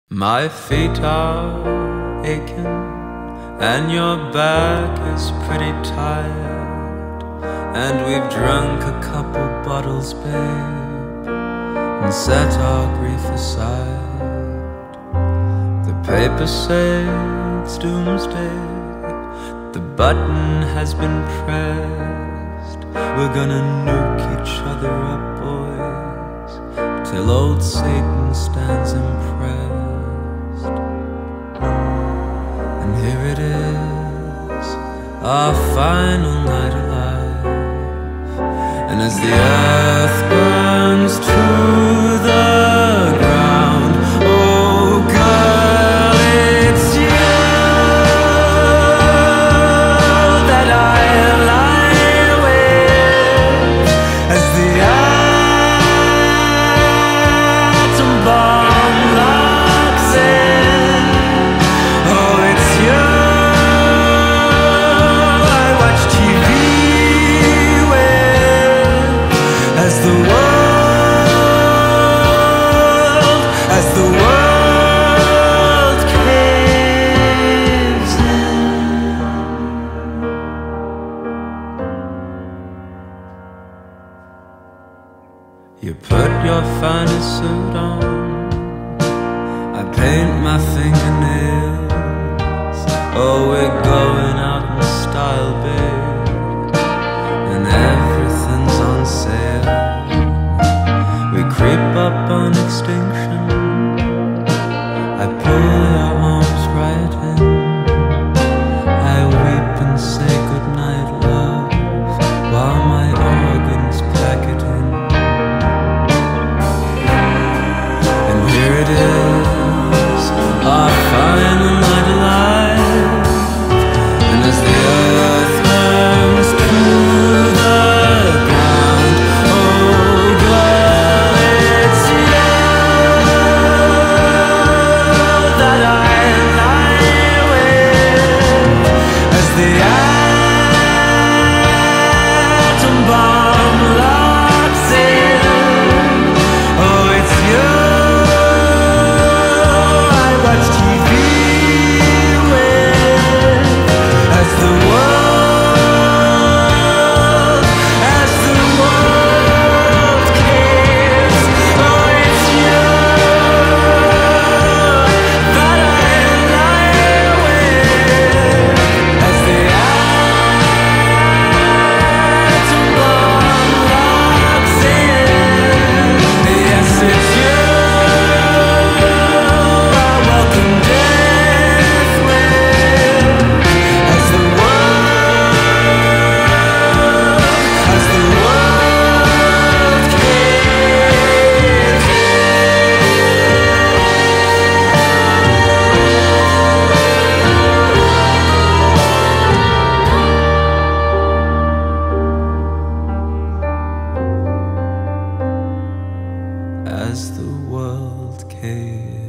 My feet are aching and your back is pretty tired, and we've drunk a couple bottles, babe, and set our grief aside. The papers say it's doomsday, the button has been pressed. We're gonna nuke each other up, boys, till old Satan stands impressed. And here it is, our final night alive, and as the earth burns to the ground, oh girl, it's you that I lie with, as the atom bomb locks in. Oh, it's you I watch TV with, as the world caves in. You put your finest suit on, I paint my fingernails. Oh, we're going out in style, babe, and everything's on sale. We creep up on extinction, I pull your arms right in, I weep and say goodnight, love, while my organs pack it in. And here it is, our final night alive, and as the earth burns to the ground, oh girl, it's you that I lie with, as the atom bomb locks in. Oh, it's you I watch TV with, as the world caves. Oh, it's you that I lie with, as the atom bomb locks in. Yes, it's you I welcome death with, as the world caves in. As the world caves